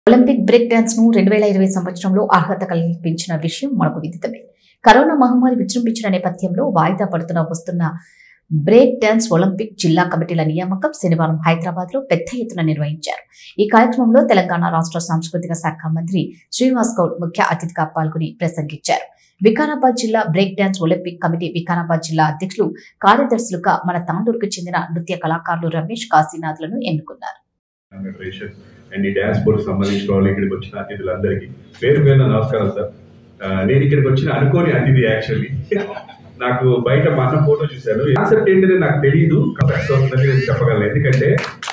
Olympic break dance ను 2020 సంవత్సరంలో అర్హత కల్పించిన విషయం మనకు విదితమే. కరోనా మహమ్మారి విజృంభించిన నేపథ్యంలో వాయిదా వస్తున్న బ్రేక్ డాన్స్ ఒలింపిక్ జిల్లా కమిటీల నియామకం శనివారం హైదరాబాద్ లో పెద్ద ఎత్తున నిర్వహించారు. ఈ కార్యక్రమంలో తెలంగాణ రాష్ట్ర సాంస్కృతిక శాఖ మంత్రి శ్రీనివాస్ గౌడ్ ముఖ్య అతిథిగా పాల్గొని ప్రసంగించారు. వికారాబాద్ జిల్లా break dance Olympic committee Vikarabad జిల్లా అధ్యక్షులు కార్యదర్శులుగా మన తాండూరుకు చెందిన నృత్య కళాకారులు రమేష్ కాశీనాథ్లను ఎన్నుకున్నారు. అండ్ ఈ డాన్స్ బోర్డు సంబంధించిన వాళ్ళు ఇక్కడికి వచ్చిన అతిథులందరికీ పేరు పేరున నమస్కారం సార్. నేను ఇక్కడికి వచ్చిన అనుకోని అతిథి యాక్చువల్లీ. నాకు బయట మా అన్న ఫోటో చూశాను. కాన్సెప్ట్ ఏంటంటే నాకు తెలియదు, నేను చెప్పగలను. ఎందుకంటే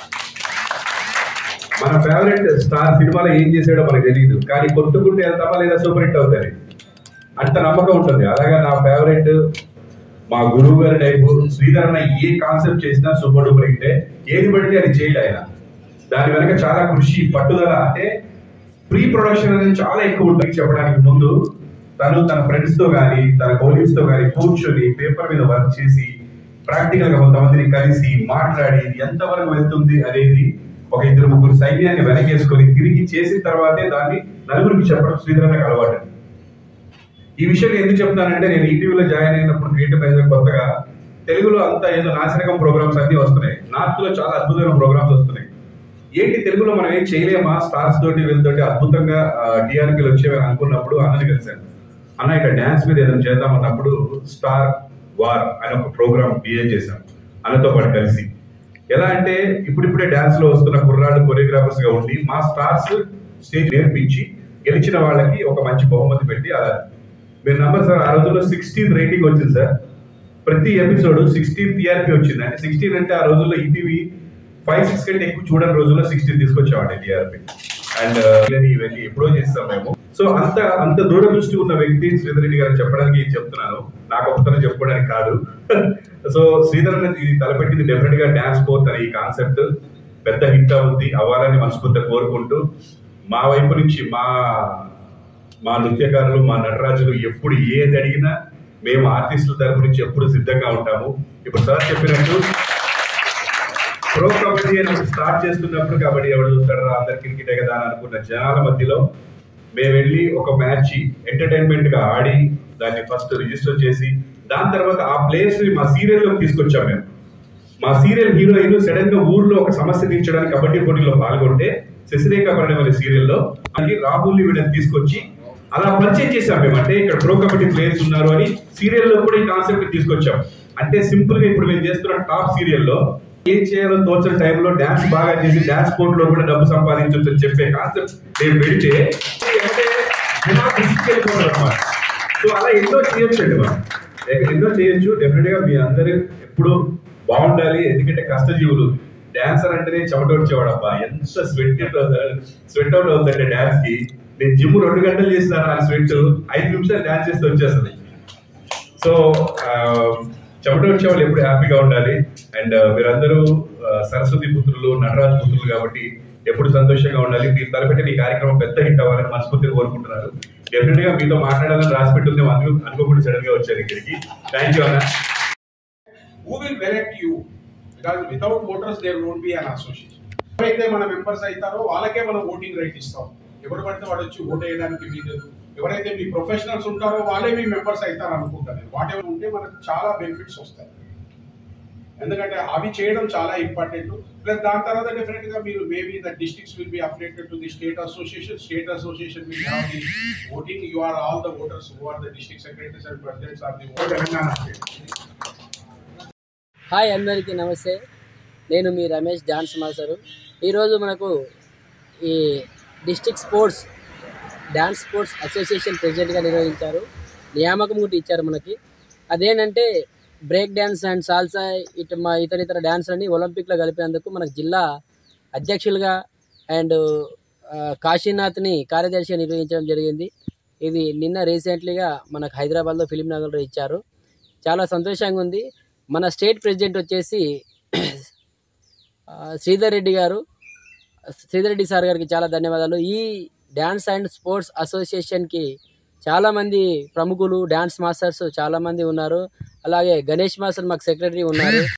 మన ఫేవరెట్ స్టార్ సినిమాలో ఏం చేసాడో మనకు తెలియదు, కానీ కొట్టుకుంటే వెళ్తామా లేదా సూపర్ హిట్ అవుతుంది అంత నమ్మకం ఉంటుంది. అలాగా నా ఫేవరెట్ మా గురువు గారి టైపు శ్రీధర్ అన్న ఏ కాన్సెప్ట్ చేసినా సూపర్ డూపర్ హిట్టే. ఏది పడితే అది చేయడు ఆయన. దాని వెనక చాలా కృషి, పట్టుదల. అంటే ప్రీ ప్రొడక్షన్ అనేది చాలా ఎక్కువ ఉంటుంది. చెప్పడానికి ముందు తను తన ఫ్రెండ్స్ తో కానీ తన కోలీగ్స్ తో కానీ కూర్చొని పేపర్ మీద వర్క్ చేసి ప్రాక్టికల్ గా కొంతమందిని కలిసి మాట్లాడి ఎంతవరకు వెళ్తుంది అనేది ఒక ఇద్దరు ముగ్గురు సైన్యాన్ని వెనకేసుకొని తిరిగి చేసిన తర్వాతే దాన్ని నలుగురికి చెప్పడం శ్రీధరన్నకు అలవాటు. ఈ విషయం ఎందుకు చెప్తానంటే, నేను ఈటీవీలో జాయిన్ అయినప్పుడు క్రియేటివ్ మేనేజర్ కొత్తగా తెలుగులో అంతా ఏదో నాశనకం ప్రోగ్రామ్స్ అన్ని వస్తున్నాయి, నార్త్ లో చాలా అద్భుతమైన ప్రోగ్రామ్స్ వస్తున్నాయి. ఏంటి తెలుగులో మనం ఏం చేయలేమా, స్టార్స్ తోటి వీళ్ళతోటి అద్భుతంగా టీఆర్పీలు వచ్చేవని అనుకున్నప్పుడు అన్నని కలిశాను. అన్న ఇక్కడ డాన్స్ మీద ఏదైనా చేద్దామన్నప్పుడు స్టార్ వార్ అనే ఒక ప్రోగ్రామ్ డిజైన్ చేశాం అన్నతో పాటు కలిసి. ఎలా అంటే ఇప్పుడిప్పుడే డాన్స్ లో వస్తున్న కుర్రాళ్ళు కొరియోగ్రాఫర్స్ గా ఉండి మా స్టార్స్ స్టేజ్ నేర్పించి గెలిచిన వాళ్ళకి ఒక మంచి బహుమతి పెట్టి అలా మీరు నంబర్ సార్. ఆ రోజుల్లో 16 రేటింగ్ వచ్చింది సార్. ప్రతి ఎపిసోడ్ 16 టీఆర్పీ వచ్చింది. అంటే 16 అంటే ఆ రోజుల్లో ఈటీవీ 5-6 కంటే ఎక్కువ చూడని రోజుల్లో 16 తీసుకొచ్చామండి టీఆర్పీ. అండ్ ఇవన్నీ ఎప్పుడో చేస్తాం మేము. సో అంత దూరదృష్టి ఉన్న వ్యక్తి శ్రీధర్ రెడ్డి గారు చెప్పడానికి చెప్తున్నాను, నాకు ఒకతను చెప్పుకోవడానికి కాదు. సో శ్రీధర్ ఇది తలపెట్టింది డెఫినెట్ గా డాన్స్ స్పోర్ట్ అనే ఈ కాన్సెప్ట్ పెద్ద హిట్ అవుద్ది, అవ్వాలని మనస్ఫూర్తిగా కోరుకుంటూ మా వైపు నుంచి మా నృత్యకారులు మా నటరాజులు ఎప్పుడు ఏది అడిగినా మేము ఆర్టిస్టుల తరపు నుంచి ఎప్పుడు సిద్ధంగా ఉంటాము. ఇప్పుడు సార్ చెప్పినట్టు ప్రో కబడ్డీ అని స్టార్ట్ చేస్తున్నప్పుడు కబడ్డీ ఎవరు చూస్తారా, అందరు క్రికెటే కదా అని అనుకున్న జనాల మధ్యలో మేము వెళ్ళి ఒక మ్యాచ్ ఎంటర్టైన్మెంట్ గా ఆడి దాన్ని ఫస్ట్ రిజిస్టర్ చేసి దాని తర్వాత ఆ ప్లేయర్స్ ని మా సీరియల్ లోకి తీసుకొచ్చాం మేము. మా సీరియల్ హీరోయిన్ సడన్ గా ఊర్లో ఒక సమస్య తీర్చడానికి కబడ్డీ పోటీలో పాల్గొంటే శశిరేఖ పరిణయం అనే సీరియల్లో రాహుల్ వీళ్ళని తీసుకొచ్చి అలా పరిచయం చేశాం మేము. అంటే ఇక్కడ ప్రో కబడ్డీ ప్లేయర్స్ ఉన్నారు అని సీరియల్లో కూడా ఈ కాన్సెప్ట్ తీసుకొచ్చాం. అంటే సింపుల్ గా ఇప్పుడు మేము చేస్తున్న టాప్ సీరియల్లో ఏం చేయాలో తోచిన టైంలో డాన్స్ బాగా చేసి డాన్స్ స్పోర్ట్ లో కూడా డబ్బు సంపాదించవచ్చు అని చెప్పే కాన్సెప్ట్ నేను పెడితే అనమాట. సో అలా ఎన్నో చేయొచ్చు అండి, మనం ఎన్నో చేయొచ్చు. డెఫినెట్ గా మీ అందరూ ఎప్పుడు బాగుండాలి. ఎందుకంటే కష్టజీవులు. డాన్సర్ అంటేనే చెమటోడ్చేవాడు. అబ్బా ఎంత స్వెట్ అవుట్ అవుతుందంటే డాన్స్ కి. నేను జిమ్ 2 గంటలు చేసినాను, ఆ స్వెట్ 5 నిమిషాలు డాన్స్ చేస్తే వచ్చేస్తుంది. సో చెమట వచ్చే వాళ్ళు ఎప్పుడు హ్యాపీగా ఉండాలి. అండ్ మీరందరూ సరస్వతి పుత్రులు, నటరాజు పుత్రులు కాబట్టి ఎప్పుడు సంతోషంగా ఉండాలి. మీరు తలపెట్టిన ఈ కార్యక్రమం పెద్ద హిట్ అవ్వాలని మనస్ఫూర్తిగా కోరుకుంటున్నారు. డెఫినెట్ గా మీతో మాట్లాడాలని రాసి పెట్టుంది, అనుకోకుండా సడన్ గా వచ్చారు ఇక్కడికి. థ్యాంక్ యూ అన్న. Who will elect you? Because without voters there won't be an association. ఎవరైతే మన మెంబర్స్ అవుతారో వాళ్ళకే మనం ఓటింగ్ రైట్ ఇస్తాం. ఎవరు పడితే వాడు వచ్చి ఓట్ వేయడానికి వీలు. ఎవరైతే మీ ప్రొఫెషనల్స్ ఉంటారో వాళ్ళే మీ మెంబర్స్ అవుతారు అనుకుంటారు. వాట్ ఎవర్ ఉంటే మనకు చాలా బెనిఫిట్స్ వస్తాయి. ఎందుకంటే అవి చేయడం చాలా ఇంపార్టెంట్. ప్లస్ దాని తర్వాత డెఫినెట్ గా మీరు maybe the districts will be affiliated to the state association will have the voting. You are all the voters who are the district secretaries and presidents of the Telangana state. Hi అందరికీ నమస్తే. నేను మీ Ramesh dance master. ఈరోజు మనకు ఈ district dance sports association ప్రెసిడెంట్గా నిర్వహించారు. నియామకం కూడా ఇచ్చారు మనకి. అదేంటంటే బ్రేక్ డ్యాన్స్ అండ్ సాల్సా ఇతర డ్యాన్స్లని ఒలింపిక్లో కలిపేందుకు మనకు జిల్లా అధ్యక్షులుగా అండ్ కాశీనాథ్ని కార్యదర్శిగా నిర్వహించడం జరిగింది. ఇది నిన్న రీసెంట్లీగా మనకు హైదరాబాద్లో ఫిలిం నగర్లో ఇచ్చారు. చాలా సంతోషంగా ఉంది. మన స్టేట్ ప్రెసిడెంట్ వచ్చేసి శ్రీధర్ రెడ్డి సార్ గారికి చాలా ధన్యవాదాలు. ఈ డ్యాన్స్ అండ్ స్పోర్ట్స్ అసోసియేషన్కి చాలామంది ప్రముఖులు, డ్యాన్స్ మాస్టర్స్ చాలామంది ఉన్నారు. అలాగే గణేష్ మాస్టర్ మాకు సెక్రటరీ ఉన్నారు.